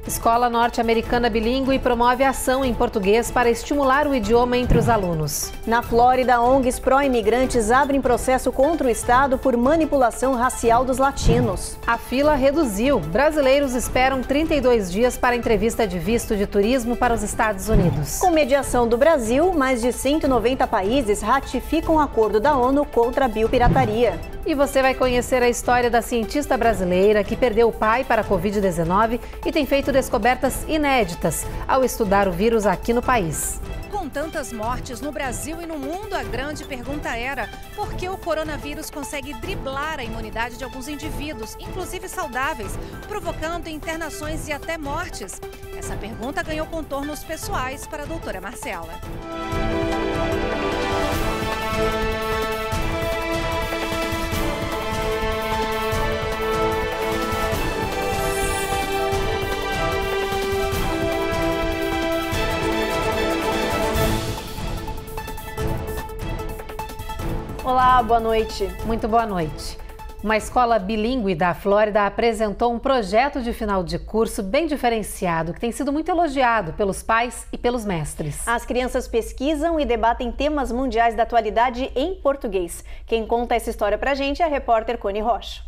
Escola norte-americana bilíngue promove ação em português para estimular o idioma entre os alunos. Na Flórida, ONGs pró-imigrantes abrem processo contra o Estado por manipulação racial dos latinos. A fila reduziu. Brasileiros esperam 32 dias para entrevista de visto de turismo para os Estados Unidos. Com mediação do Brasil, mais de 190 países ratificam o acordo da ONU contra a biopirataria. E você vai conhecer a história da cientista brasileira que perdeu o pai para a Covid-19 e tem feito descobertas inéditas ao estudar o vírus aqui no país. Com tantas mortes no Brasil e no mundo, a grande pergunta era: por que o coronavírus consegue driblar a imunidade de alguns indivíduos, inclusive saudáveis, provocando internações e até mortes? Essa pergunta ganhou contornos pessoais para a doutora Marcela. Olá, boa noite. Muito boa noite. Uma escola bilíngue da Flórida apresentou um projeto de final de curso bem diferenciado, que tem sido muito elogiado pelos pais e pelos mestres. As crianças pesquisam e debatem temas mundiais da atualidade em português. Quem conta essa história pra gente é a repórter Cone Rocha.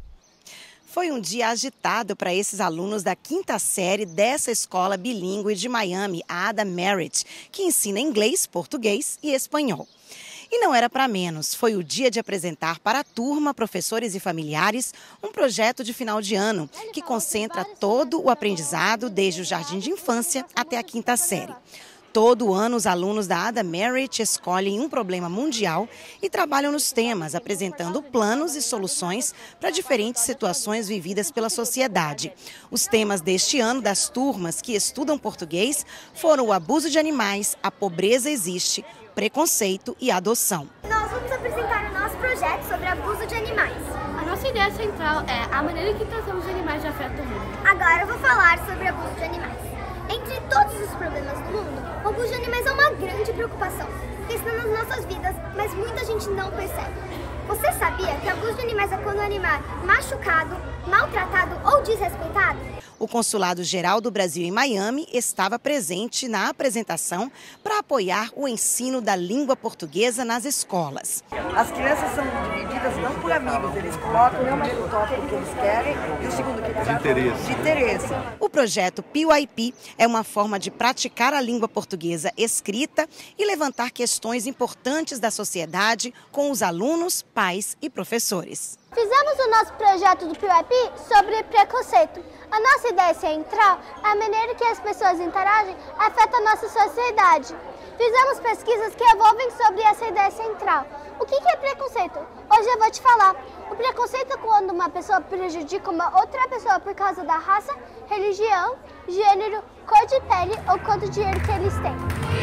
Foi um dia agitado para esses alunos da 5ª série dessa escola bilíngue de Miami, a Ada Merritt, que ensina inglês, português e espanhol. E não era para menos, foi o dia de apresentar para a turma, professores e familiares, um projeto de final de ano que concentra todo o aprendizado desde o jardim de infância até a 5ª série. Todo ano, os alunos da Ada Merritt escolhem um problema mundial e trabalham nos temas, apresentando planos e soluções para diferentes situações vividas pela sociedade. Os temas deste ano das turmas que estudam português foram o abuso de animais, a pobreza existe, preconceito e adoção. Nós vamos apresentar o nosso projeto sobre abuso de animais. A nossa ideia central é a maneira que tratamos animais afeta o mundo. Agora eu vou falar sobre abuso de animais. Entre todos os problemas do mundo, o abuso de animais é uma grande preocupação, está nas nossas vidas, mas muita gente não percebe. Você sabia que abuso de animais é quando o animal é machucado, maltratado ou desrespeitado? O Consulado Geral do Brasil em Miami estava presente na apresentação para apoiar o ensino da língua portuguesa nas escolas. As crianças são divididas não por amigos, eles colocam realmente o tópico que eles querem e o segundo que eles de interesse. O projeto PYP é uma forma de praticar a língua portuguesa escrita e levantar questões importantes da sociedade com os alunos, pais e professores. Fizemos o nosso projeto do PYP sobre preconceito. A nossa ideia central é a maneira que as pessoas interagem afeta a nossa sociedade. Fizemos pesquisas que envolvem sobre essa ideia central. O que é preconceito? Hoje eu vou te falar. O preconceito é quando uma pessoa prejudica uma outra pessoa por causa da raça, religião, gênero, cor de pele ou quanto dinheiro que eles têm.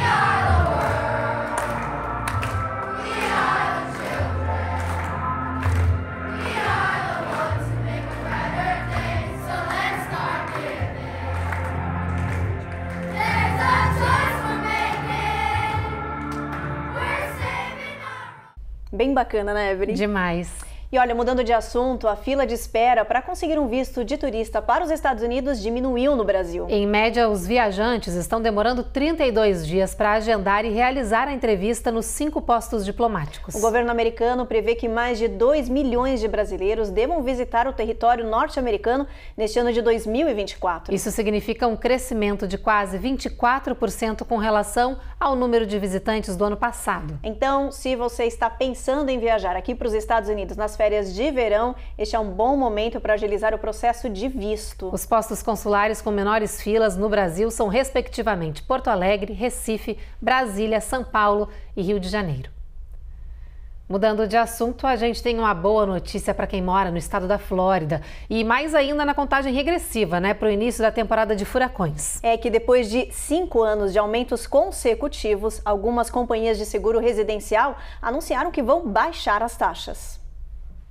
Bem bacana, né, Evelyn? Demais. E olha, mudando de assunto, a fila de espera para conseguir um visto de turista para os Estados Unidos diminuiu no Brasil. Em média, os viajantes estão demorando 32 dias para agendar e realizar a entrevista nos 5 postos diplomáticos. O governo americano prevê que mais de 2 milhões de brasileiros devam visitar o território norte-americano neste ano de 2024. Isso significa um crescimento de quase 24% com relação ao número de visitantes do ano passado. Então, se você está pensando em viajar aqui para os Estados Unidos nas férias de verão, este é um bom momento para agilizar o processo de visto. Os postos consulares com menores filas no Brasil são, respectivamente, Porto Alegre, Recife, Brasília, São Paulo e Rio de Janeiro. Mudando de assunto, a gente tem uma boa notícia para quem mora no estado da Flórida e mais ainda na contagem regressiva, para o início da temporada de furacões. É que depois de 5 anos de aumentos consecutivos, algumas companhias de seguro residencial anunciaram que vão baixar as taxas.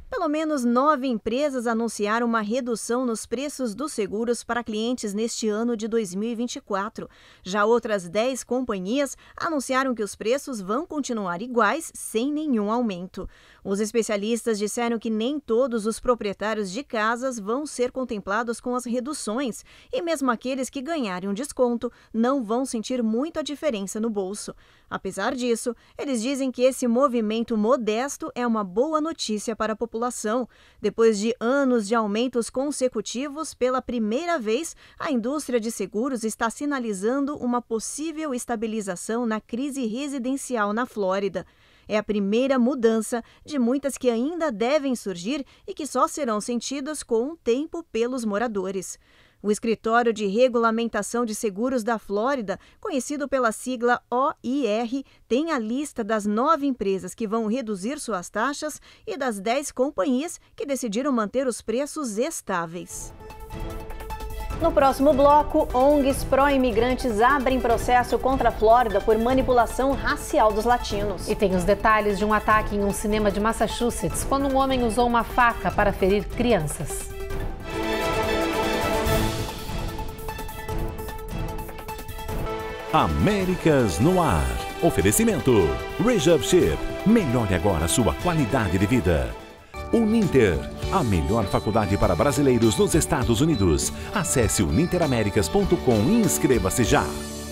Pelo menos 9 empresas anunciaram uma redução nos preços dos seguros para clientes neste ano de 2024. Já outras 10 companhias anunciaram que os preços vão continuar iguais, sem nenhum aumento. Os especialistas disseram que nem todos os proprietários de casas vão ser contemplados com as reduções e mesmo aqueles que ganharem um desconto não vão sentir muito a diferença no bolso. Apesar disso, eles dizem que esse movimento modesto é uma boa notícia para a população. Depois de anos de aumentos consecutivos, pela primeira vez, a indústria de seguros está sinalizando uma possível estabilização na crise residencial na Flórida. É a primeira mudança de muitas que ainda devem surgir e que só serão sentidas com o tempo pelos moradores. O Escritório de Regulamentação de Seguros da Flórida, conhecido pela sigla OIR, tem a lista das 9 empresas que vão reduzir suas taxas e das 10 companhias que decidiram manter os preços estáveis. No próximo bloco, ONGs pró-imigrantes abrem processo contra a Flórida por manipulação racial dos latinos. E tem os detalhes de um ataque em um cinema de Massachusetts, quando um homem usou uma faca para ferir crianças. Américas no Ar. Oferecimento Rejab Ship. Melhore agora sua qualidade de vida. Uninter, a melhor faculdade para brasileiros nos Estados Unidos. Acesse uninteraméricas.com e inscreva-se já.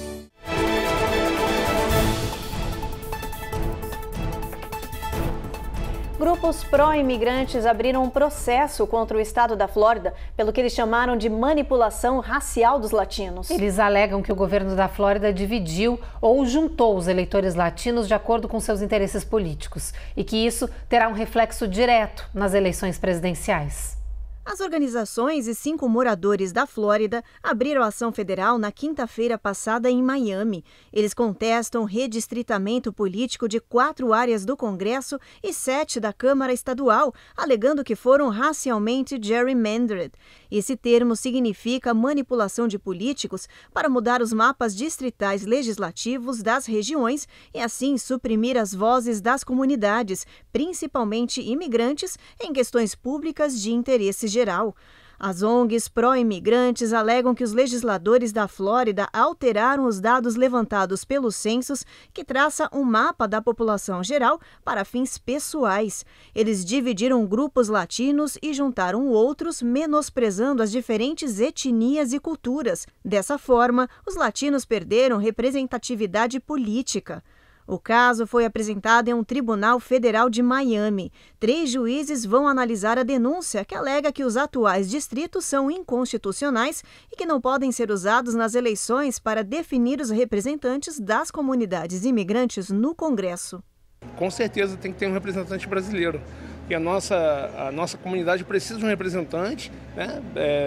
Grupos pró-imigrantes abriram um processo contra o estado da Flórida pelo que eles chamaram de manipulação racial dos latinos. Eles alegam que o governo da Flórida dividiu ou juntou os eleitores latinos de acordo com seus interesses políticos e que isso terá um reflexo direto nas eleições presidenciais. As organizações e 5 moradores da Flórida abriram ação federal na quinta-feira passada em Miami. Eles contestam redistritamento político de 4 áreas do Congresso e 7 da Câmara Estadual, alegando que foram racialmente gerrymandered. Esse termo significa manipulação de políticos para mudar os mapas distritais legislativos das regiões e assim suprimir as vozes das comunidades, principalmente imigrantes, em questões públicas de interesse geral. As ONGs pró-imigrantes alegam que os legisladores da Flórida alteraram os dados levantados pelos censos, que traça um mapa da população geral para fins pessoais. Eles dividiram grupos latinos e juntaram outros, menosprezando as diferentes etnias e culturas. Dessa forma, os latinos perderam representatividade política. O caso foi apresentado em um tribunal federal de Miami. 3 juízes vão analisar a denúncia, que alega que os atuais distritos são inconstitucionais e que não podem ser usados nas eleições para definir os representantes das comunidades imigrantes no Congresso. Com certeza tem que ter um representante brasileiro. E a nossa comunidade precisa de um representante, né,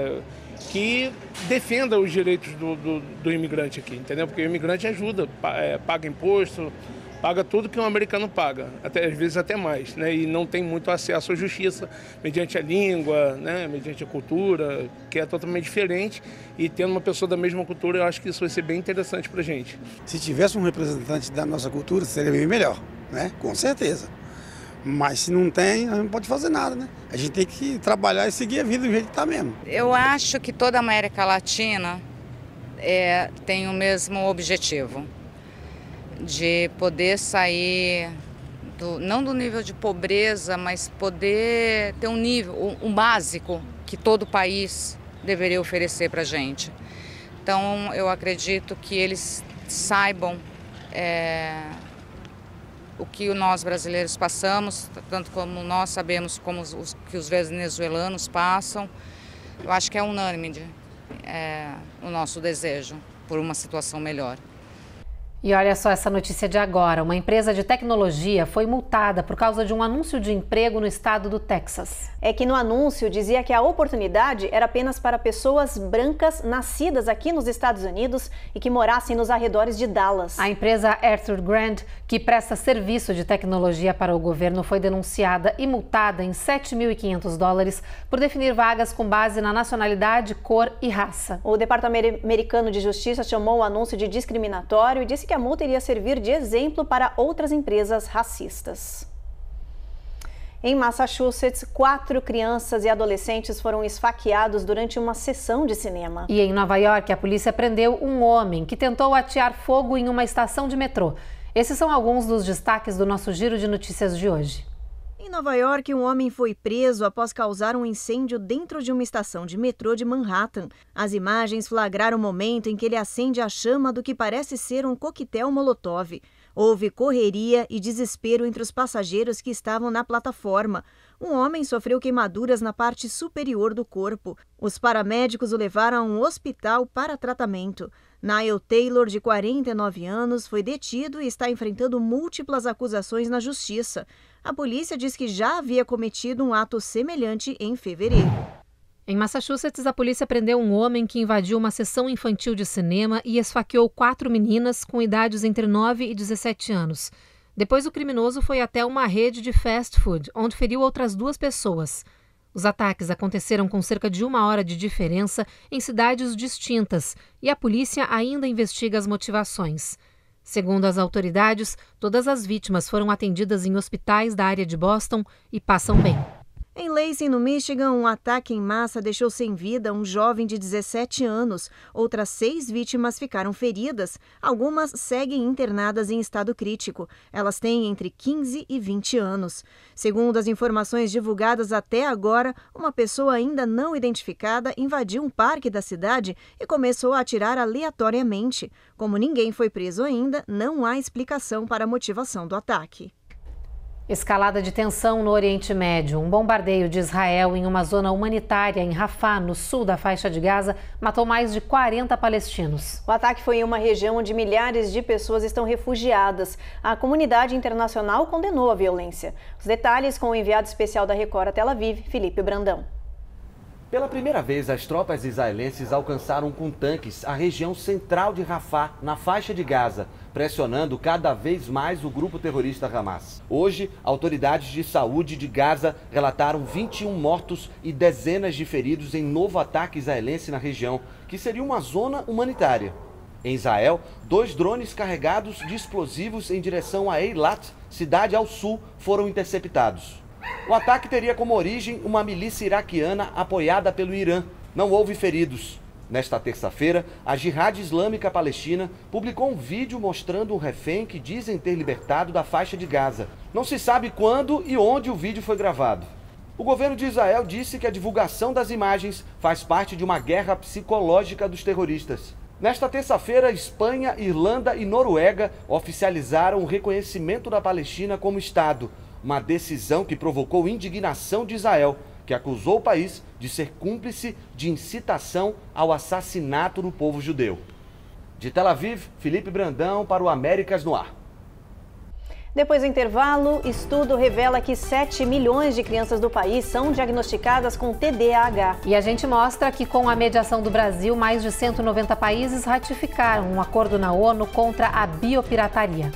que defenda os direitos do imigrante aqui, entendeu? Porque o imigrante ajuda, paga imposto, paga tudo que um americano paga, às vezes até mais, né? E não tem muito acesso à justiça, mediante a língua, né? Mediante a cultura, que é totalmente diferente. E tendo uma pessoa da mesma cultura, eu acho que isso vai ser bem interessante para a gente. Se tivesse um representante da nossa cultura, seria bem melhor, né? Com certeza. Mas se não tem, a gente não pode fazer nada, né? A gente tem que trabalhar e seguir a vida do jeito que está mesmo. Eu acho que toda a América Latina tem o mesmo objetivo, de poder sair, não do nível de pobreza, mas poder ter um nível, um básico que todo país deveria oferecer para a gente. Então, eu acredito que eles saibam o que nós brasileiros passamos, tanto como nós sabemos como que os venezuelanos passam. Eu acho que é unânime o nosso desejo por uma situação melhor. E olha só essa notícia de agora. Uma empresa de tecnologia foi multada por causa de um anúncio de emprego no estado do Texas. É que no anúncio dizia que a oportunidade era apenas para pessoas brancas nascidas aqui nos Estados Unidos e que morassem nos arredores de Dallas. A empresa Arthur Grant, que presta serviço de tecnologia para o governo, foi denunciada e multada em $7.500 por definir vagas com base na nacionalidade, cor e raça. O Departamento Americano de Justiça chamou o anúncio de discriminatório e disse que a multa iria servir de exemplo para outras empresas racistas. Em Massachusetts, 4 crianças e adolescentes foram esfaqueados durante uma sessão de cinema. E em Nova York, a polícia prendeu um homem que tentou atear fogo em uma estação de metrô. Esses são alguns dos destaques do nosso Giro de Notícias de hoje. Em Nova York, um homem foi preso após causar um incêndio dentro de uma estação de metrô de Manhattan. As imagens flagraram o momento em que ele acende a chama do que parece ser um coquetel Molotov. Houve correria e desespero entre os passageiros que estavam na plataforma. Um homem sofreu queimaduras na parte superior do corpo. Os paramédicos o levaram a um hospital para tratamento. Niall Taylor, de 49 anos, foi detido e está enfrentando múltiplas acusações na justiça. A polícia diz que já havia cometido um ato semelhante em fevereiro. Em Massachusetts, a polícia prendeu um homem que invadiu uma sessão infantil de cinema e esfaqueou 4 meninas com idades entre 9 e 17 anos. Depois, o criminoso foi até uma rede de fast food, onde feriu outras 2 pessoas. Os ataques aconteceram com cerca de 1 hora de diferença em cidades distintas e a polícia ainda investiga as motivações. Segundo as autoridades, todas as vítimas foram atendidas em hospitais da área de Boston e passam bem. Em Lacey, no Michigan, um ataque em massa deixou sem vida um jovem de 17 anos. Outras 6 vítimas ficaram feridas. Algumas seguem internadas em estado crítico. Elas têm entre 15 e 20 anos. Segundo as informações divulgadas até agora, uma pessoa ainda não identificada invadiu um parque da cidade e começou a atirar aleatoriamente. Como ninguém foi preso ainda, não há explicação para a motivação do ataque. Escalada de tensão no Oriente Médio. Um bombardeio de Israel em uma zona humanitária em Rafah, no sul da faixa de Gaza, matou mais de 40 palestinos. O ataque foi em uma região onde milhares de pessoas estão refugiadas. A comunidade internacional condenou a violência. Os detalhes com o enviado especial da Record a Tel Aviv, Felipe Brandão. Pela primeira vez, as tropas israelenses alcançaram com tanques a região central de Rafah, na faixa de Gaza, pressionando cada vez mais o grupo terrorista Hamas. Hoje, autoridades de saúde de Gaza relataram 21 mortos e dezenas de feridos em novo ataque israelense na região, que seria uma zona humanitária. Em Israel, 2 drones carregados de explosivos em direção a Eilat, cidade ao sul, foram interceptados. O ataque teria como origem uma milícia iraquiana apoiada pelo Irã. Não houve feridos. Nesta terça-feira, a Jihad Islâmica Palestina publicou um vídeo mostrando um refém que dizem ter libertado da faixa de Gaza. Não se sabe quando e onde o vídeo foi gravado. O governo de Israel disse que a divulgação das imagens faz parte de uma guerra psicológica dos terroristas. Nesta terça-feira, Espanha, Irlanda e Noruega oficializaram o reconhecimento da Palestina como Estado. Uma decisão que provocou indignação de Israel, que acusou o país de ser cúmplice de incitação ao assassinato do povo judeu. De Tel Aviv, Felipe Brandão para o Américas no Ar. Depois do intervalo, estudo revela que 7 milhões de crianças do país são diagnosticadas com TDAH. E a gente mostra que, com a mediação do Brasil, mais de 190 países ratificaram um acordo na ONU contra a biopirataria.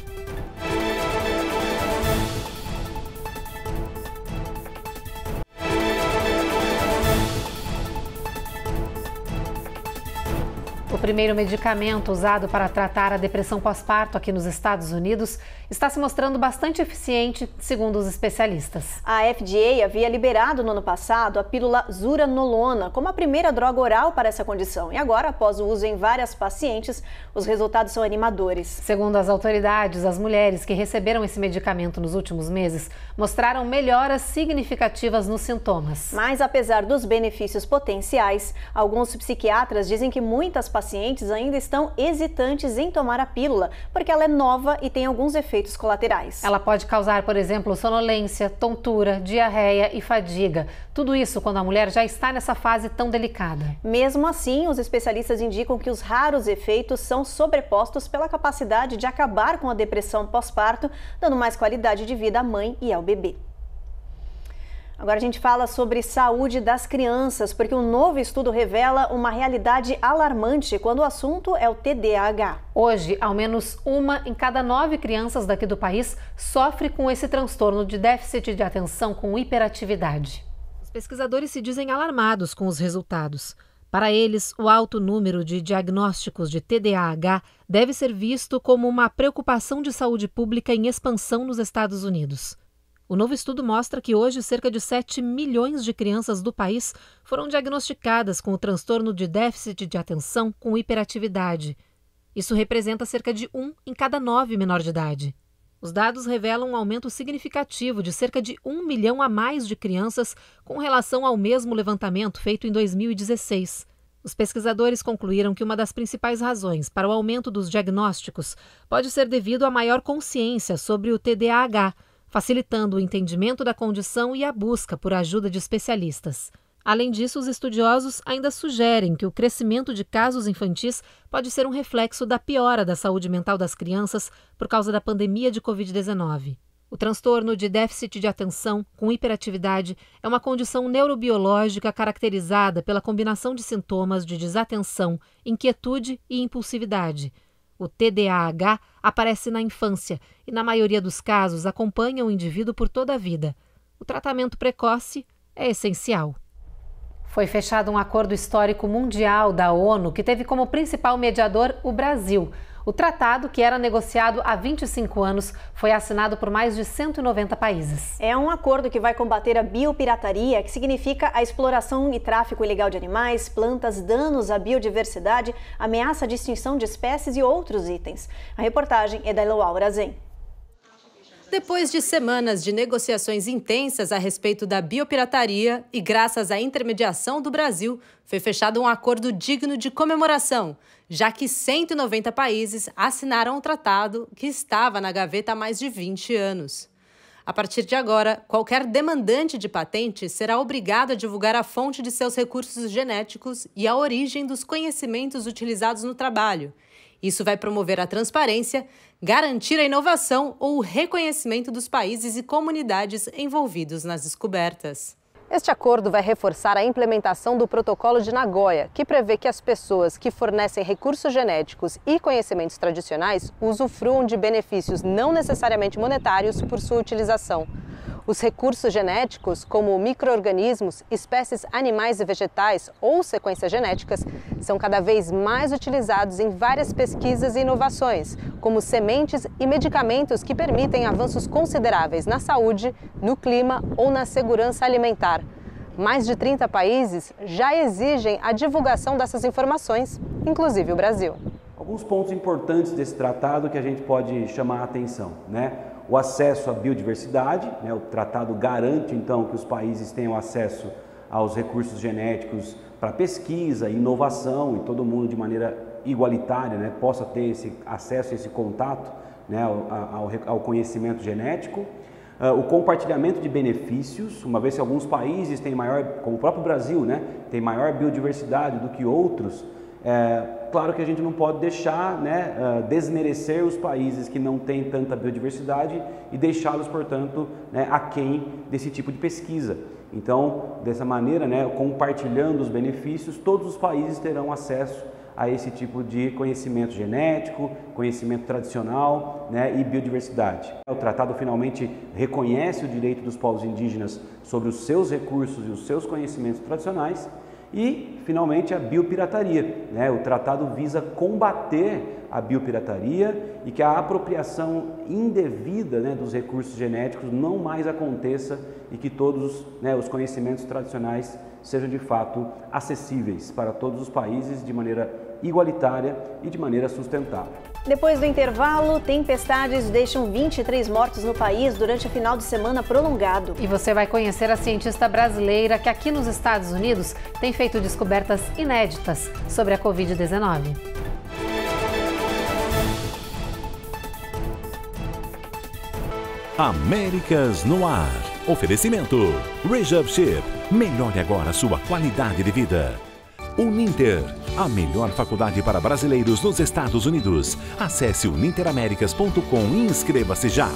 O primeiro medicamento usado para tratar a depressão pós-parto aqui nos Estados Unidos está se mostrando bastante eficiente, segundo os especialistas. A FDA havia liberado no ano passado a pílula zuranolona como a primeira droga oral para essa condição. E agora, após o uso em várias pacientes, os resultados são animadores. Segundo as autoridades, as mulheres que receberam esse medicamento nos últimos meses mostraram melhoras significativas nos sintomas. Mas, apesar dos benefícios potenciais, alguns psiquiatras dizem que muitas pacientes ainda estão hesitantes em tomar a pílula, porque ela é nova e tem alguns efeitos colaterais. Ela pode causar, por exemplo, sonolência, tontura, diarreia e fadiga. Tudo isso quando a mulher já está nessa fase tão delicada. Mesmo assim, os especialistas indicam que os raros efeitos são sobrepostos pela capacidade de acabar com a depressão pós-parto, dando mais qualidade de vida à mãe e ao bebê. Agora a gente fala sobre saúde das crianças, porque um novo estudo revela uma realidade alarmante quando o assunto é o TDAH. Hoje, ao menos 1 em cada 9 crianças daqui do país sofre com esse transtorno de déficit de atenção com hiperatividade. Os pesquisadores se dizem alarmados com os resultados. Para eles, o alto número de diagnósticos de TDAH deve ser visto como uma preocupação de saúde pública em expansão nos Estados Unidos. O novo estudo mostra que hoje cerca de 7 milhões de crianças do país foram diagnosticadas com o transtorno de déficit de atenção com hiperatividade. Isso representa cerca de 1 em cada 9 menor de idade. Os dados revelam um aumento significativo de cerca de 1 milhão a mais de crianças com relação ao mesmo levantamento feito em 2016. Os pesquisadores concluíram que uma das principais razões para o aumento dos diagnósticos pode ser devido à maior consciência sobre o TDAH, facilitando o entendimento da condição e a busca por ajuda de especialistas. Além disso, os estudiosos ainda sugerem que o crescimento de casos infantis pode ser um reflexo da piora da saúde mental das crianças por causa da pandemia de Covid-19. O transtorno de déficit de atenção com hiperatividade é uma condição neurobiológica caracterizada pela combinação de sintomas de desatenção, inquietude e impulsividade. O TDAH aparece na infância e, na maioria dos casos, acompanha o indivíduo por toda a vida. O tratamento precoce é essencial. Foi fechado um acordo histórico mundial da ONU que teve como principal mediador o Brasil. O tratado, que era negociado há 25 anos, foi assinado por mais de 190 países. É um acordo que vai combater a biopirataria, que significa a exploração e tráfico ilegal de animais, plantas, danos à biodiversidade, ameaça de extinção de espécies e outros itens. A reportagem é da Eloá Urazen. Depois de semanas de negociações intensas a respeito da biopirataria e graças à intermediação do Brasil, foi fechado um acordo digno de comemoração, já que 190 países assinaram o tratado que estava na gaveta há mais de 20 anos. A partir de agora, qualquer demandante de patente será obrigado a divulgar a fonte de seus recursos genéticos e a origem dos conhecimentos utilizados no trabalho. Isso vai promover a transparência, garantir a inovação ou o reconhecimento dos países e comunidades envolvidos nas descobertas. Este acordo vai reforçar a implementação do Protocolo de Nagoya, que prevê que as pessoas que fornecem recursos genéticos e conhecimentos tradicionais usufruam de benefícios não necessariamente monetários por sua utilização. Os recursos genéticos, como micro-organismos, espécies animais e vegetais ou sequências genéticas, são cada vez mais utilizados em várias pesquisas e inovações, como sementes e medicamentos que permitem avanços consideráveis na saúde, no clima ou na segurança alimentar. Mais de 30 países já exigem a divulgação dessas informações, inclusive o Brasil. Alguns pontos importantes desse tratado que a gente pode chamar a atenção, né? O acesso à biodiversidade, né? O tratado garante então que os países tenham acesso aos recursos genéticos para pesquisa, inovação e todo mundo de maneira igualitária, né? Possa ter esse acesso, esse contato, né? ao conhecimento genético. O compartilhamento de benefícios, uma vez que alguns países têm maior, como o próprio Brasil, né? Tem maior biodiversidade do que outros. Claro que a gente não pode deixar, né, desmerecer os países que não têm tanta biodiversidade e deixá-los, portanto, né, aquém desse tipo de pesquisa. Então, dessa maneira, né, compartilhando os benefícios, todos os países terão acesso a esse tipo de conhecimento genético, conhecimento tradicional, né, e biodiversidade. O tratado finalmente reconhece o direito dos povos indígenas sobre os seus recursos e os seus conhecimentos tradicionais. E, finalmente, a biopirataria, né? O tratado visa combater a biopirataria e que a apropriação indevida, né, dos recursos genéticos não mais aconteça e que todos, né, os conhecimentos tradicionais sejam de fato acessíveis para todos os países de maneira igualitária e de maneira sustentável. Depois do intervalo, tempestades deixam 23 mortos no país durante o final de semana prolongado. E você vai conhecer a cientista brasileira que aqui nos Estados Unidos tem feito descobertas inéditas sobre a Covid-19. Américas no Ar. Oferecimento Rejab Ship. Melhore agora a sua qualidade de vida. Uninter, a melhor faculdade para brasileiros nos Estados Unidos. Acesse uninteramericas.com e inscreva-se já.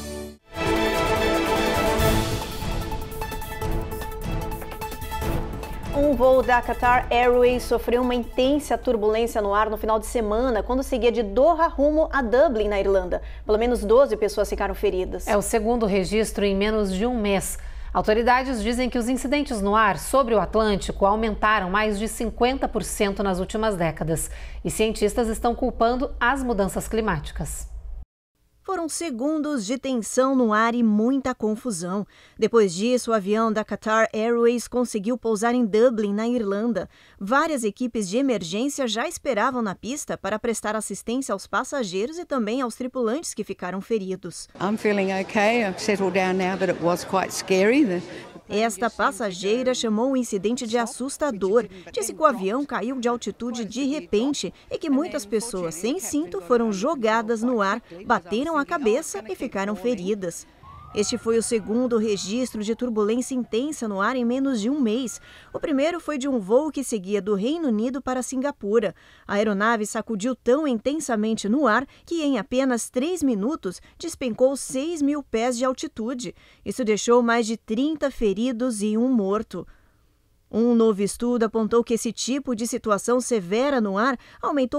Um voo da Qatar Airways sofreu uma intensa turbulência no ar no final de semana, quando seguia de Doha rumo a Dublin, na Irlanda. Pelo menos 12 pessoas ficaram feridas. É o segundo registro em menos de um mês. Autoridades dizem que os incidentes no ar sobre o Atlântico aumentaram mais de 50% nas últimas décadas. E cientistas estão culpando as mudanças climáticas. Foram segundos de tensão no ar e muita confusão. Depois disso, o avião da Qatar Airways conseguiu pousar em Dublin, na Irlanda. Várias equipes de emergência já esperavam na pista para prestar assistência aos passageiros e também aos tripulantes que ficaram feridos. I'm feeling okay. I've settled down now, but it was quite scary. Esta passageira chamou o incidente de assustador. Disse que o avião caiu de altitude de repente e que muitas pessoas sem cinto foram jogadas no ar, bateram a cabeça e ficaram feridas. Este foi o segundo registro de turbulência intensa no ar em menos de um mês. O primeiro foi de um voo que seguia do Reino Unido para Singapura. A aeronave sacudiu tão intensamente no ar que em apenas 3 minutos despencou 6.000 pés de altitude. Isso deixou mais de 30 feridos e 1 morto. Um novo estudo apontou que esse tipo de situação severa no ar aumentou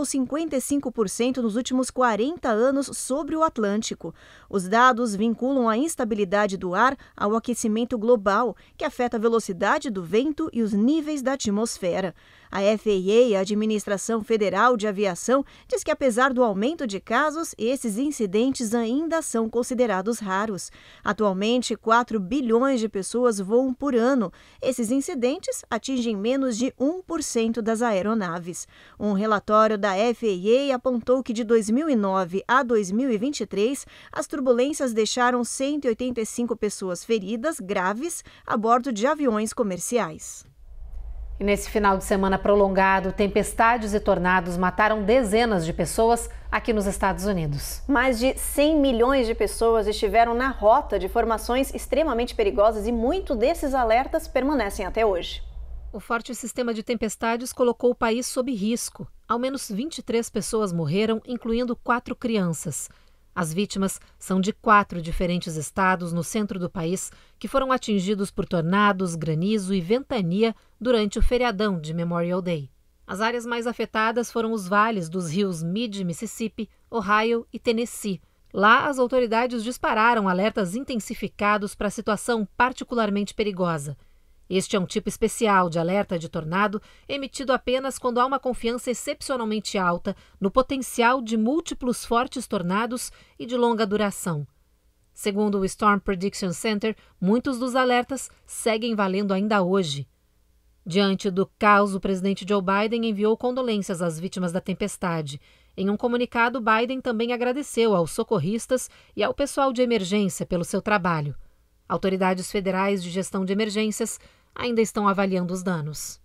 55% nos últimos 40 anos sobre o Atlântico. Os dados vinculam a instabilidade do ar ao aquecimento global, que afeta a velocidade do vento e os níveis da atmosfera. A FAA, a Administração Federal de Aviação, diz que apesar do aumento de casos, esses incidentes ainda são considerados raros. Atualmente, 4 bilhões de pessoas voam por ano. Esses incidentes atingem menos de 1% das aeronaves. Um relatório da FAA apontou que de 2009 a 2023, as turbulências deixaram 185 pessoas feridas graves a bordo de aviões comerciais. E nesse final de semana prolongado, tempestades e tornados mataram dezenas de pessoas aqui nos Estados Unidos. Mais de 100 milhões de pessoas estiveram na rota de formações extremamente perigosas e muitos desses alertas permanecem até hoje. O forte sistema de tempestades colocou o país sob risco. Ao menos 23 pessoas morreram, incluindo 4 crianças. As vítimas são de 4 diferentes estados no centro do país que foram atingidos por tornados, granizo e ventania durante o feriadão de Memorial Day. As áreas mais afetadas foram os vales dos rios Mid, Mississippi, Ohio e Tennessee. Lá, as autoridades dispararam alertas intensificados para a situação particularmente perigosa. Este é um tipo especial de alerta de tornado emitido apenas quando há uma confiança excepcionalmente alta no potencial de múltiplos fortes tornados e de longa duração. Segundo o Storm Prediction Center, muitos dos alertas seguem valendo ainda hoje. Diante do caos, o presidente Joe Biden enviou condolências às vítimas da tempestade. Em um comunicado, Biden também agradeceu aos socorristas e ao pessoal de emergência pelo seu trabalho. Autoridades federais de gestão de emergências ainda estão avaliando os danos.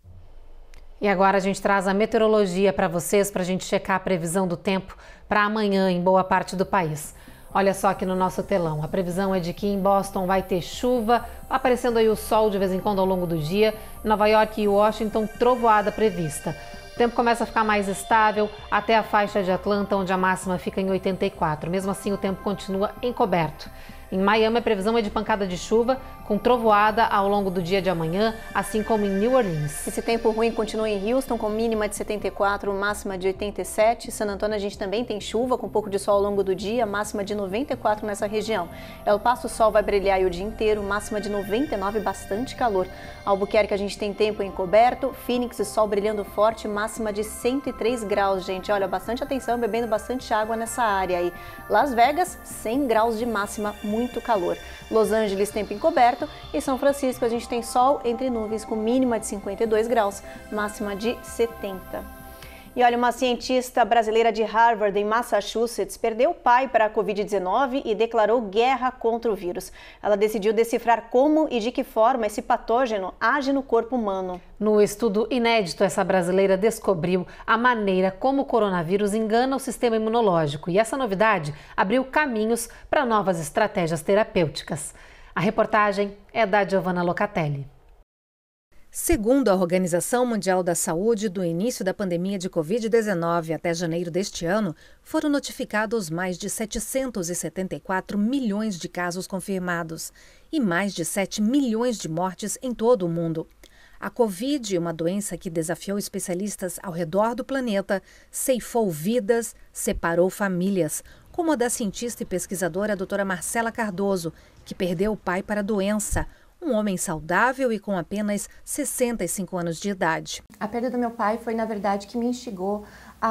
E agora a gente traz a meteorologia para vocês, para a gente checar a previsão do tempo para amanhã em boa parte do país. Olha só aqui no nosso telão, a previsão é de que em Boston vai ter chuva, aparecendo aí o sol de vez em quando ao longo do dia. Em Nova York e Washington, trovoada prevista. O tempo começa a ficar mais estável até a faixa de Atlanta, onde a máxima fica em 84. Mesmo assim, o tempo continua encoberto. Em Miami, a previsão é de pancada de chuva, com trovoada ao longo do dia de amanhã, assim como em New Orleans. Esse tempo ruim continua em Houston, com mínima de 74, máxima de 87. San Antônio, a gente também tem chuva, com um pouco de sol ao longo do dia, máxima de 94 nessa região. El Paso, o sol vai brilhar o dia inteiro, máxima de 99, bastante calor. Albuquerque, a gente tem tempo encoberto. Phoenix, sol brilhando forte, máxima de 103 graus, gente. Olha, bastante atenção, bebendo bastante água nessa área aí. Las Vegas, 100 graus de máxima, muito calor. Los Angeles, tempo encoberto. E São Francisco, a gente tem sol entre nuvens com mínima de 52 graus, máxima de 70. E olha, uma cientista brasileira de Harvard, em Massachusetts, perdeu o pai para a Covid-19 e declarou guerra contra o vírus. Ela decidiu decifrar como e de que forma esse patógeno age no corpo humano. No estudo inédito, essa brasileira descobriu a maneira como o coronavírus engana o sistema imunológico. E essa novidade abriu caminhos para novas estratégias terapêuticas. A reportagem é da Giovanna Locatelli. Segundo a Organização Mundial da Saúde, do início da pandemia de Covid-19 até janeiro deste ano, foram notificados mais de 774 milhões de casos confirmados e mais de 7 milhões de mortes em todo o mundo. A Covid, uma doença que desafiou especialistas ao redor do planeta, ceifou vidas, separou famílias, como a da cientista e pesquisadora doutora Marcela Cardoso, que perdeu o pai para a doença, um homem saudável e com apenas 65 anos de idade. A perda do meu pai foi, na verdade, que me instigou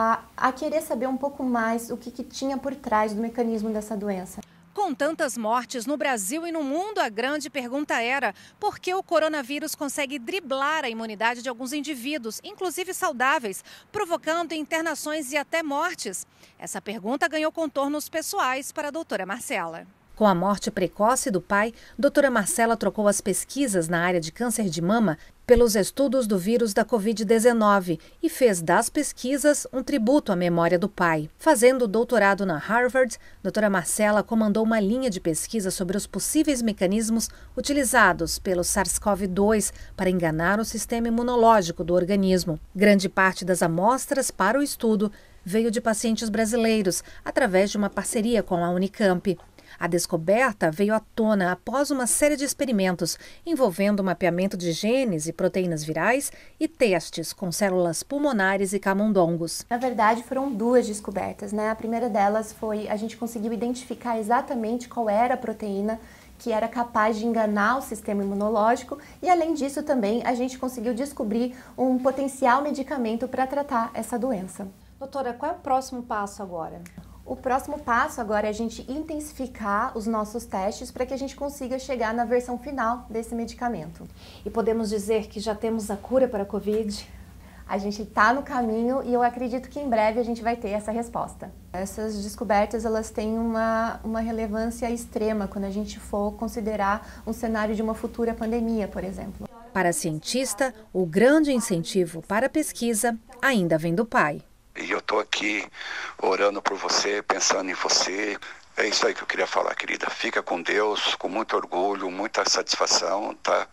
a querer saber um pouco mais o que tinha por trás do mecanismo dessa doença. Com tantas mortes no Brasil e no mundo, a grande pergunta era por que o coronavírus consegue driblar a imunidade de alguns indivíduos, inclusive saudáveis, provocando internações e até mortes? Essa pergunta ganhou contornos pessoais para a doutora Marcela. Com a morte precoce do pai, doutora Marcela trocou as pesquisas na área de câncer de mama pelos estudos do vírus da Covid-19 e fez das pesquisas um tributo à memória do pai. Fazendo doutorado na Harvard, doutora Marcela comandou uma linha de pesquisa sobre os possíveis mecanismos utilizados pelo SARS-CoV-2 para enganar o sistema imunológico do organismo. Grande parte das amostras para o estudo veio de pacientes brasileiros, através de uma parceria com a Unicamp. A descoberta veio à tona após uma série de experimentos envolvendo o mapeamento de genes e proteínas virais e testes com células pulmonares e camundongos. Na verdade, foram duas descobertas, né? A primeira delas foi a gente conseguiu identificar exatamente qual era a proteína que era capaz de enganar o sistema imunológico e, além disso, também a gente conseguiu descobrir um potencial medicamento para tratar essa doença. Doutora, qual é o próximo passo agora? O próximo passo agora é a gente intensificar os nossos testes para que a gente consiga chegar na versão final desse medicamento. E podemos dizer que já temos a cura para a Covid? A gente está no caminho e eu acredito que em breve a gente vai ter essa resposta. Essas descobertas elas têm uma relevância extrema quando a gente for considerar um cenário de uma futura pandemia, por exemplo. Para a cientista, o grande incentivo para a pesquisa ainda vem do pai. E eu estou aqui orando por você, pensando em você. É isso aí que eu queria falar, querida. Fica com Deus, com muito orgulho, muita satisfação, tá?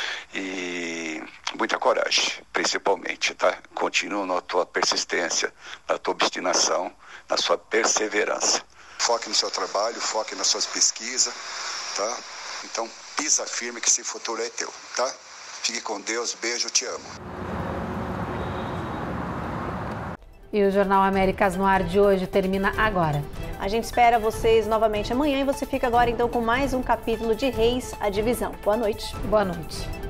E muita coragem, principalmente, tá? Continua na tua persistência, na tua obstinação, na sua perseverança. Foque no seu trabalho, foque nas suas pesquisas, tá? Então, pisa firme que esse futuro é teu, tá? Fique com Deus, beijo, te amo. E o Jornal Américas no Ar de hoje termina agora. A gente espera vocês novamente amanhã e você fica agora então com mais um capítulo de Reis, a Divisão. Boa noite. Boa noite.